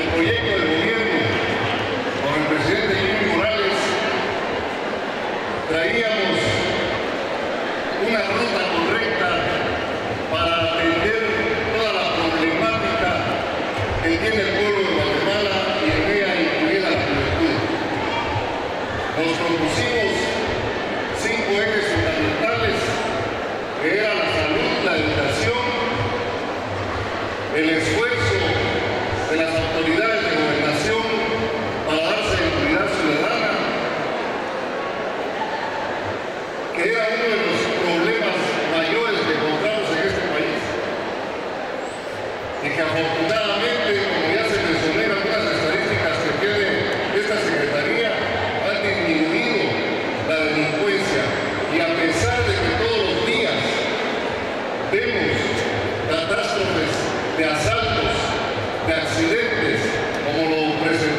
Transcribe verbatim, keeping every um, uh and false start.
el proyecto de gobierno con el presidente Jimmy Morales, traíamos una ruta correcta para atender toda la problemática que tiene el pueblo de Guatemala y en ella incluida la juventud. Nos propusimos cinco ejes fundamentales, que eran la salud, la educación, el esfuerzo de las autoridades de gobernación para dar seguridad ciudadana, que era uno de los problemas mayores que encontramos en este país, y que afortunadamente, como ya se mencionó en algunas estadísticas que tiene esta Secretaría, han disminuido la delincuencia, y a pesar de que todos los días vemos catástrofes de asaltos, de accidentes, como lo presentamos